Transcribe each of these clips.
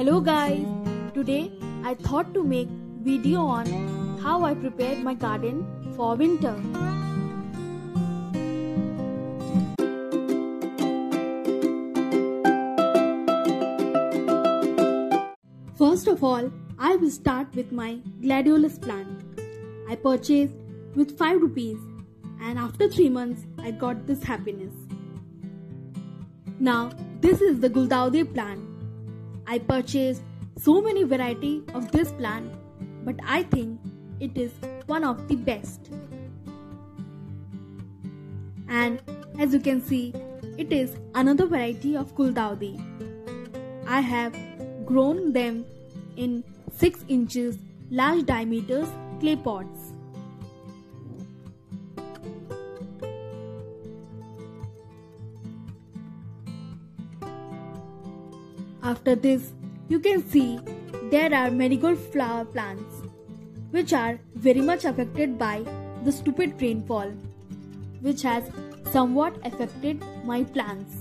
Hello guys, today I thought to make video on how I prepared my garden for winter. First of all, I will start with my gladiolus plant. I purchased with 5 rupees and after 3 months I got this happiness. Now this is the guldaude plant. I purchased so many variety of this plant, but I think it is one of the best. And as you can see, it is another variety of guldaude. I have grown them in 6 inches large diameters clay pots. After this, you can see there are marigold flower plants which are very much affected by the stupid rainfall, which has somewhat affected my plants.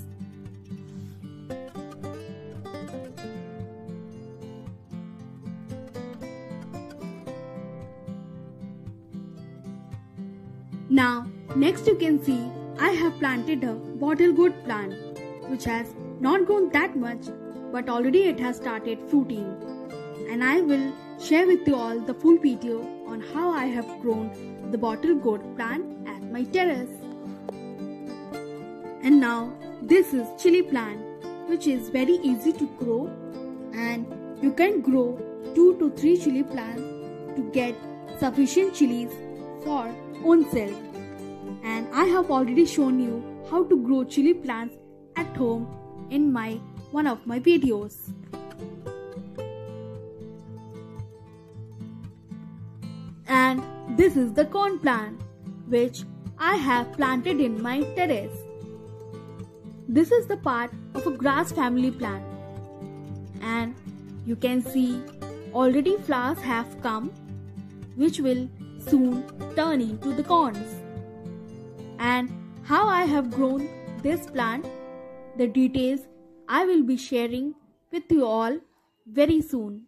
Now, next you can see I have planted a bottle gourd plant which has not grown that much, but already it has started fruiting, and I will share with you all the full video on how I have grown the bottle gourd plant at my terrace. And now this is chili plant, which is very easy to grow, and you can grow 2 to 3 chili plants to get sufficient chilies for own self. And I have already shown you how to grow chili plants at home in one of my videos. And this is the corn plant which I have planted in my terrace. This is the part of a grass family plant, and you can see already flowers have come which will soon turn into the corns. And how I have grown this plant, the details I will be sharing with you all very soon.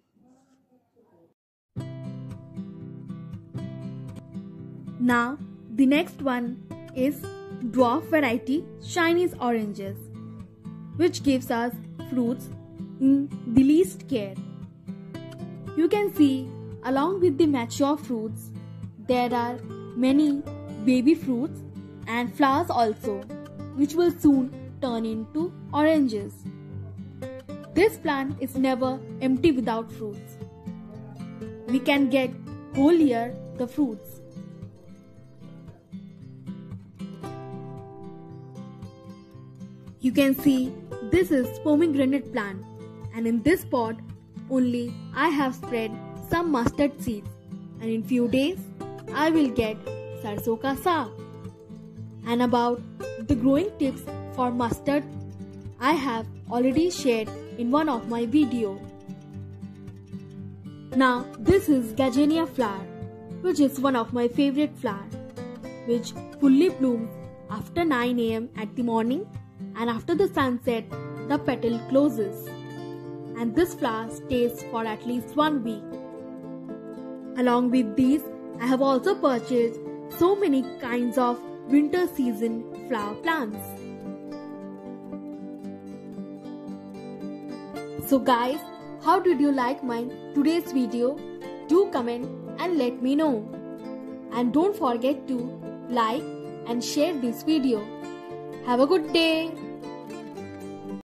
Now the next one is dwarf variety Chinese oranges, which gives us fruits in the least care. You can see along with the mature fruits there are many baby fruits and flowers also, which will soon turn into oranges. This plant is never empty without fruits. We can get whole year the fruits. You can see this is pomegranate plant, and in this pot only I have spread some mustard seeds, and in few days I will get sarson ka saag. And about the growing tips for mustard, I have already shared in one of my videos. Now this is gardenia flower, which is one of my favorite flowers, which fully blooms after 9 AM at the morning, and after the sunset the petal closes, and this flower stays for at least 1 week. Along with these, I have also purchased so many kinds of winter season flower plants. So guys, how did you like my today's video? Do comment and let me know. And don't forget to like and share this video. Have a good day.